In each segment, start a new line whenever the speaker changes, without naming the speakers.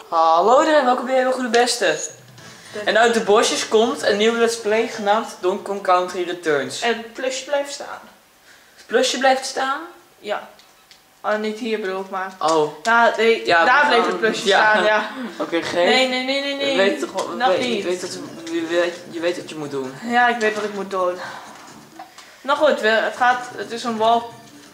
Hallo iedereen, welkom bij Heel Goede Beste. En uit de bosjes komt een nieuwe let's play genaamd Donkey Kong Country Returns.
En het plusje blijft staan.
Het plusje blijft staan?
Ja. Oh, niet hier bedoel ik maar.
Oh.
Ja, nee,
Ja,
daar bleef het plusje staan, ja.
Oké, geen.
Nee.
Je weet toch
Nog niet.
Je weet wat je moet doen.
Ja, ik weet wat ik moet doen. Nou goed, het is een walkthrough.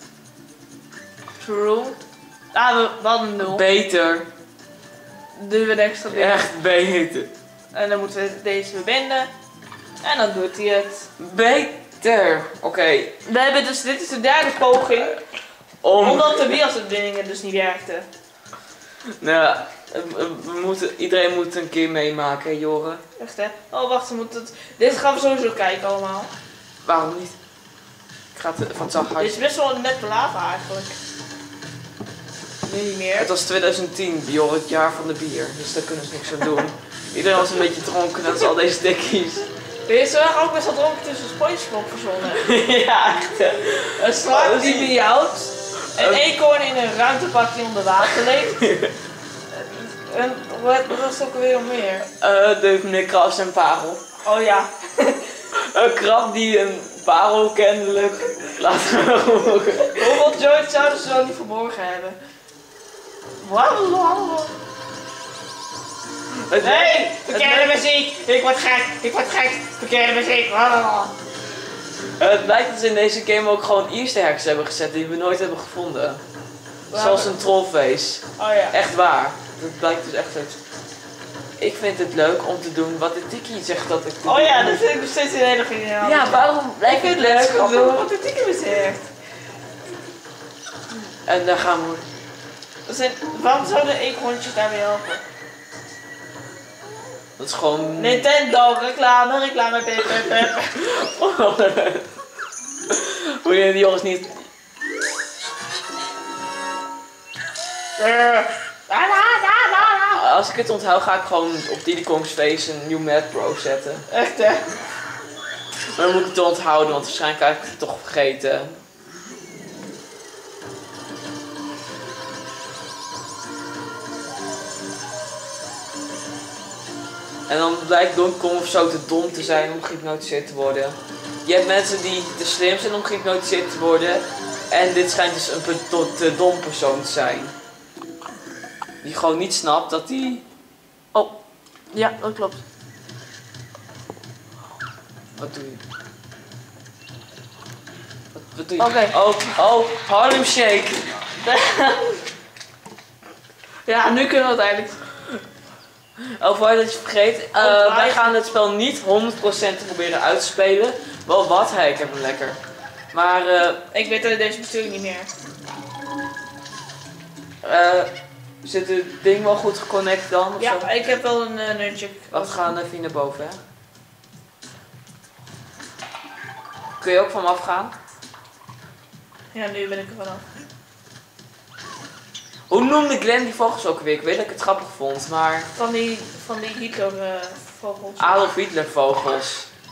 We hadden 0.
Beter.
Doen we een extra ding.
Echt beter.
En dan moeten we deze verbinden. En dan doet hij het.
Beter. Oké.
We hebben dus, dit is de derde poging. Omdat de wielverbindingen dus niet werkten.
Nou, iedereen moet een keer meemaken, hè, Joren.
Echt hè? Oh wacht, we moeten het. Dit gaan we sowieso kijken allemaal.
Waarom niet? Ik ga het van het zacht
Dit
uit.
is best wel net te laat eigenlijk. Nu niet meer.
Het was 2010, Joren, het jaar van de bier. Dus daar kunnen ze niks aan doen. Iedereen was een beetje dronken, net als al deze dikkies.
Deze waren ook best wel dronken tussen SpongeBob verzonnen.
Ja, echt hè.
Een slang die miauwt. Een eekhoorn in een ruimtepak die onder water leeft. En wat was ook weer meer?
De meneer Kras en Parel.
Oh ja.
Een krab die een parel kennelijk laat horen.
Hoeveel joints zouden ze zo niet verborgen hebben? Nee, verkeerde muziek. Ik word gek. Verkeerde muziek.
Het blijkt dat ze in deze game ook gewoon Easter eggs hebben gezet die we nooit hebben gevonden. Zoals een trollface.
Oh ja.
Echt waar. Dat blijkt dus echt uit. Ik vind het leuk om te doen wat de Tiki zegt dat ik te doen.
Oh ja, dat vind ik nog steeds een hele geniaal.
Ja, waarom blijft
Ik
het
vind het leuk om te
leuk?
doen wat de Tiki me zegt.
En dan gaan we.
Waarom zouden eekhoorntjes daarbij helpen?
Dat is gewoon.
Nintendo, reclame, pep.
Hoe je die jongens niet. Als ik het onthoud, ga ik gewoon op Diddy Kong's Face een New Mad Pro zetten.
Echt hè?
Maar dan moet ik het onthouden, want waarschijnlijk heb ik het toch vergeten. En dan blijkt Donkey Kong of zo te dom te zijn om gehypnotiseerd te worden. Je hebt mensen die te slim zijn om gehypnotiseerd te worden. En dit schijnt dus een te dom persoon te zijn. Die gewoon niet snapt dat die...
Oh, ja, dat klopt.
Wat doe je? Wat doe je?
Oké.
Oh, Harlem Shake.
Ja, nu kunnen we het eigenlijk.
Oh, voor je dat je vergeet. Wij gaan het spel niet 100% proberen uit te spelen. Wel wat, hey, ik heb hem lekker. Maar
Ik weet deze besturing niet meer.
zit het ding wel goed geconnect dan? Of
Ja,
zo?
ik heb wel een nunchuk.
We gaan even naar boven, hè? Kun je ook van me afgaan?
Ja, nu ben ik er vanaf.
Hoe noemde Glenn die vogels ook weer? Ik weet dat ik het grappig vond, maar...
Van die Hitler vogels.
Adolf Hitler vogels.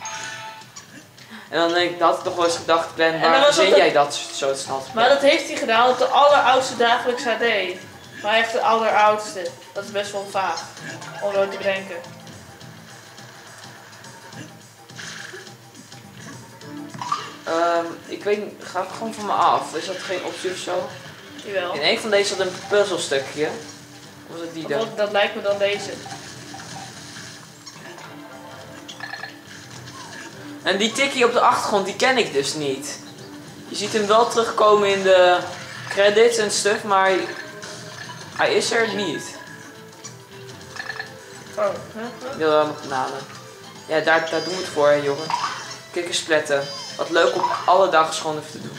En dan denk ik, dat had ik toch wel eens gedacht, Glenn,
En dan
waarom
was
zin
dat
jij dat zo snel?
Maar dat heeft hij gedaan op de alleroudste dagelijks HD. Maar echt de alleroudste. Dat is best wel vaag. Om zo te bedenken.
Ik weet niet, gaat het gewoon van me af? Is dat geen optie of zo?
Jawel.
In een van deze zat een puzzelstukje. Of was het die dan?
Dat lijkt me dan deze.
En die tikkie op de achtergrond, die ken ik dus niet. Je ziet hem wel terugkomen in de credits en stuff, maar hij is er niet.
Oh,
Wil wel nog bananen. Ja, daar doen we het voor, hè, jongen. Kikkerspletten. Wat leuk om alle dagen gewoon even te doen.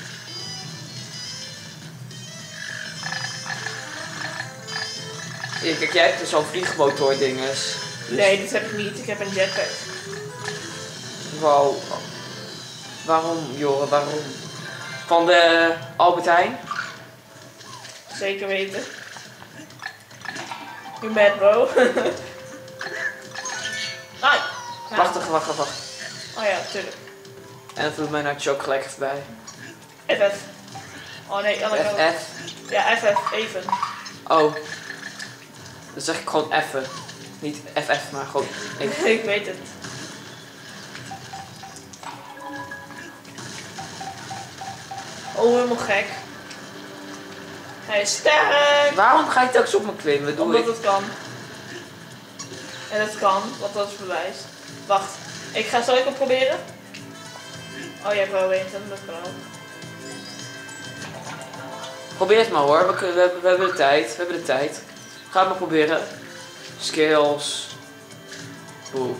Ja, kijk, jij hebt dus zo'n vliegmotor dinges.
Nee, dit heb ik niet. Ik heb een jetpack.
Wow. Waarom, Joren, waarom? Van de Albert Heijn?
Zeker weten. You mad bro. Ah, ja.
Wacht.
Oh ja, tuurlijk.
En dat doet mij nou choke gelijk even bij.
FF. Oh nee, andere kant.
FF.
Ja, FF, even.
Oh. Dan zeg ik gewoon even. Niet FF, maar gewoon even.
Ik weet het. Oh, helemaal gek. Hij is sterk!
Waarom ga je telkens op me klimmen? Doe
Omdat
ik.
het kan. En het kan, want dat is bewijs. Wacht, zal ik het proberen? Oh, jij hebt wel weten, dat kan ook.
Probeer het maar hoor, we hebben de tijd. Ga het maar proberen. Skills. Boe.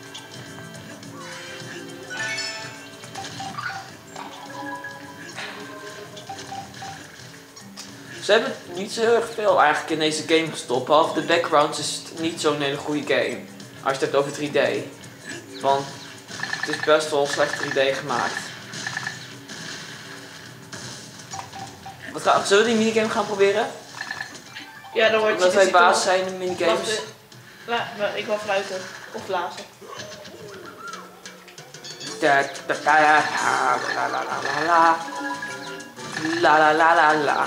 Ze hebben niet zo heel erg veel eigenlijk in deze game gestopt. Behalve de backgrounds is het niet zo'n hele goede game. Als je het hebt over 3D. Want het is best wel slecht 3D gemaakt. Zullen we die minigame gaan proberen?
Ja, dan wordt
Omdat wij baas zijn in minigames.
Wacht, ik wil fluiten. Of blazen.
La la la la la.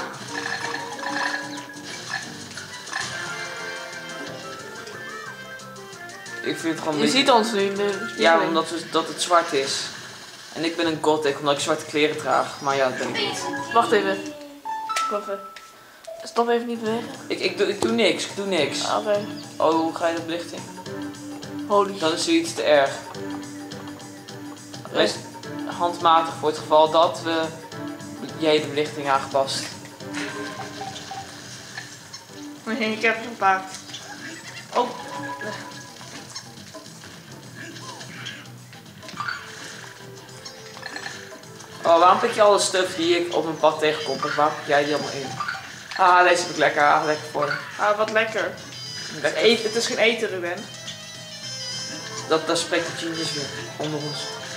Ik vind het gewoon
Je ziet ons nu in de
ja, omdat dat het zwart is. En ik ben een gothic omdat ik zwarte kleren draag. Maar ja, dat ben ik niet.
Wacht even. Even. Stop even niet bewegen.
Ik doe niks.
Oké.
Oh, hoe ga je de belichting?
Holy.
Dat is zoiets te erg. Wees handmatig voor het geval dat we jij de belichting aangepast.
Nee, ik heb het gepakt. Oh.
Oh, waarom pik je alle stuff die ik op mijn pad tegenkom? Waarom pik jij die allemaal in? Ah, deze heb ik lekker. Lekker voor.
Ah, wat lekker.
Lekker.
Het is geen eten, Ruben.
Daar spreekt de genius weer onder ons.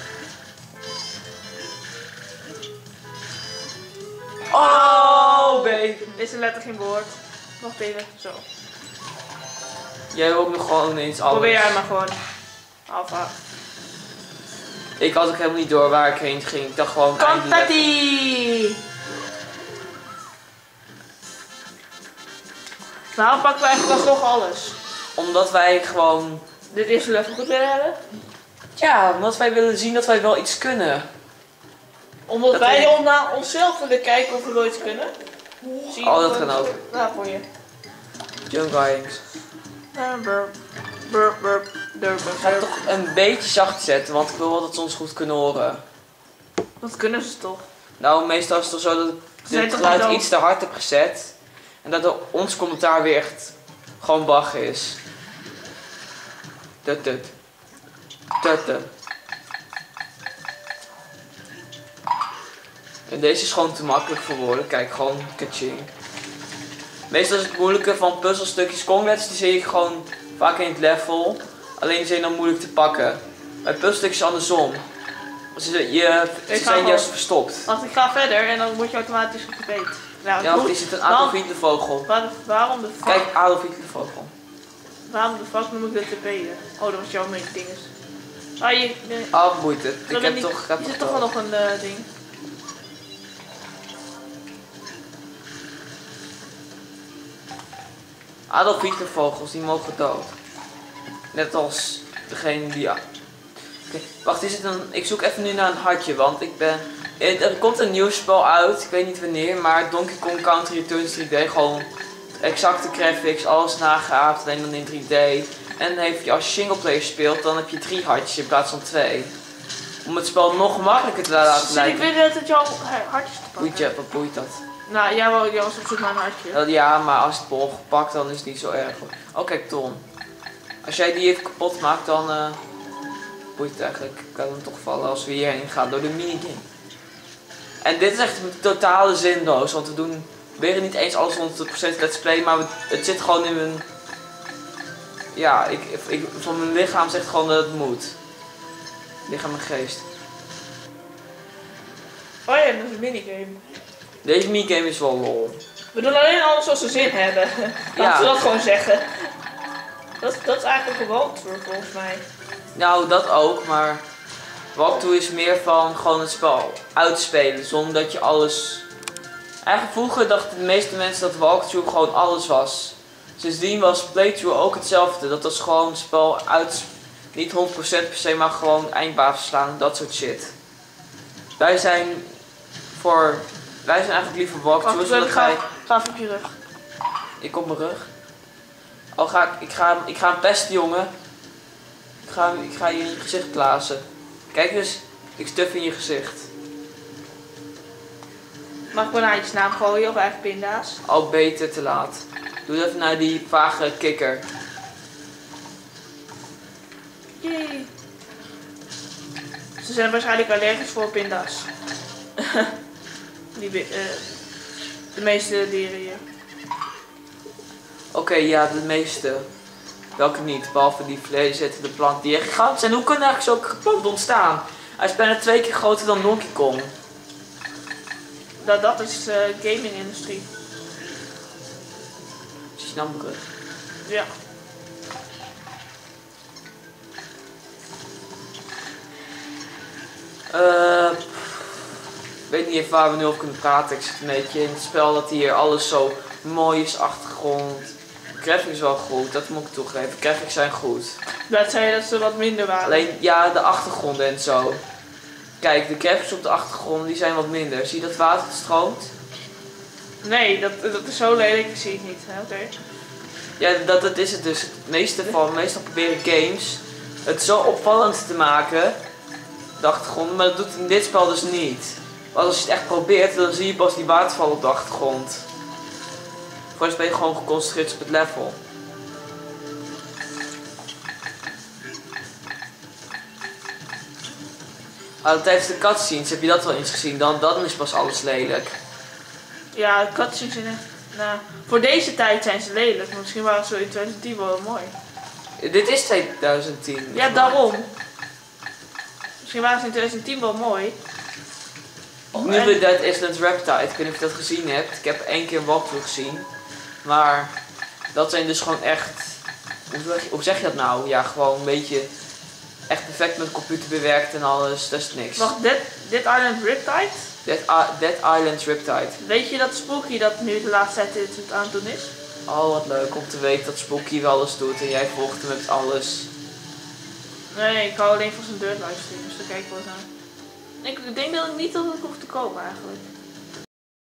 Oh, baby.
Dit is een letter geen woord. Wacht even, zo.
Jij wil ook nog gewoon ineens alles.
Probeer jij maar gewoon. Alpha.
Ik had ook helemaal niet door waar ik heen ging. Ik dacht gewoon...
Confetti! Waarom pakken we eigenlijk alsnog alles?
Omdat wij gewoon...
Dit eerste level goed willen hebben?
Ja, omdat wij willen zien dat wij wel iets kunnen.
Omdat
Dat
wij
weet
naar onszelf willen kijken of we wel iets kunnen? Zie je
Oh, dat kan ook.
Nou, voor je.
Jump Guyings. Ik ga het toch een beetje zacht zetten, want ik wil wel dat ze ons goed kunnen horen.
Dat kunnen ze toch?
Nou, meestal is het toch zo dat ik
zijn
het
toch
geluid
niet
iets te hard heb gezet. En dat ons commentaar weer echt gewoon bach is. Tut. En deze is gewoon te makkelijk voor woorden. Kijk, gewoon kaching. Meestal is het moeilijke van puzzelstukjes. Congrats die zie ik gewoon vaak in het level. Alleen die zijn dan moeilijk te pakken. Bij puzzelstukjes andersom. Ze zijn juist verstopt.
Als ik ga verder en dan word je automatisch gepeet. Nou,
Ja, of is het een Adolf Hitler vogel?
Waarom de fuck?
Kijk, Adolf Hitler vogel.
Waarom de fuck noem ik dit TP'en? Oh, dat was jouw main dinges. Ah,
Ah, boeit het. Ik heb
niet,
toch...
Er zit toch wel nog een ding.
Adolf Hitler vogels, die mogen dood. Net als degene die... Ja. Oké, wacht, is het een... Ik zoek even nu naar een hartje, want ik ben... Er komt een nieuw spel uit, ik weet niet wanneer, maar Donkey Kong Country Returns 3D, gewoon exacte graphics, alles nageaapt, alleen dan in 3D. En heeft je, als je singleplayer speelt, dan heb je 3 hartjes in plaats van 2. Om het spel nog makkelijker te laten lijken.
Ik weet dat jouw hartjes te pakken.
Boeit je, wat boeit dat?
Nou, jij was op zoek naar een hartje.
Ja, maar als het bol gepakt, dan is het niet zo erg. Oh, kijk, Tom. Als jij die even kapot maakt, dan boeit het eigenlijk. Kan hem toch vallen als we hierheen gaan door de minigame. En dit is echt totale zinloos, want we doen weer niet eens alles 100% let's play, maar het zit gewoon in mijn... Ja, van mijn lichaam zegt gewoon dat het moet. Lichaam en geest.
Oh ja, dat is een minigame.
Deze minigame is wel lol.
We doen alleen alles zoals ze zin hebben. Laten we dat gewoon zeggen. Dat is eigenlijk een walkthrough volgens mij.
Nou, dat ook, maar walkthrough is meer van gewoon het spel uitspelen, zonder dat je alles... Eigenlijk vroeger dachten de meeste mensen dat walkthrough gewoon alles was. Sindsdien was playthrough ook hetzelfde. Dat was gewoon het spel uit, niet 100% per se, maar gewoon eindbaas slaan, dat soort shit. Wij zijn eigenlijk liever walkthroughs.
Wacht, ik ga even op je rug.
Ik op mijn rug. Oh, ik ga hem pesten, jongen. Ik ga je in je gezicht blazen. Kijk eens, ik stuf in je gezicht.
Mag ik banaantjesnaam gooien of eigenlijk pinda's?
Al beter te laat. Doe even naar die vage kikker.
Jee. Ze zijn waarschijnlijk allergisch voor pinda's. De meeste dieren hier.
Oké, ja, de meeste. Welke niet, behalve die vleeszettende plant die echt gigantisch zijn. Hoe kunnen eigenlijk zulke planten ontstaan? Hij is bijna 2 keer groter dan Donkey Kong.
Dat is de gaming-industrie.
Zie je nou mijn rug?
Ja.
Ik weet niet even waar we nu over kunnen praten. Ik zit een beetje in het spel dat hier alles zo mooi is, achtergrond. De graphics is wel goed, dat moet ik toegeven. De graphics zijn goed.
Dat zei je dat ze wat minder waren.
Alleen, ja, de achtergronden en zo. Kijk, de graphics op de achtergrond die zijn wat minder. Zie je dat water dat stroomt?
Nee, dat is zo lelijk, ik zie het niet. Oké.
Ja, dat is het dus. Meestal proberen games het zo opvallend te maken, de achtergrond, maar dat doet het in dit spel dus niet. Want als je het echt probeert, dan zie je pas die waterval op de achtergrond. Voor ben je gewoon geconcentreerd op het level. Tijdens de cutscenes heb je dat wel eens gezien, dan is pas alles lelijk.
Ja, de cutscenes zijn echt... Nou, voor deze tijd zijn ze lelijk, maar misschien waren ze in 2010 wel mooi.
Dit is 2010.
Ja, daarom. Misschien waren ze in 2010 wel mooi.
Nu bij Dead Island Reptile, ik weet niet of je dat gezien hebt. Ik heb 1 keer een walkthrough gezien. Maar dat zijn dus gewoon echt... Hoe zeg je dat nou? Ja, gewoon een beetje... Echt perfect met de computer bewerkt en alles, dat is niks.
Wacht, Dead Island Riptide?
Dead Island Riptide.
Weet je dat Spooky dat nu de laatste tijd dit het aan het doen is?
Oh, wat leuk om te weten dat Spooky wel alles doet en jij volgt hem met alles.
Nee, ik hou alleen van zijn Dirt livestream, dus daar kijk ik wel eens naar. Ik denk dat ik niet dat ik hoef te komen eigenlijk.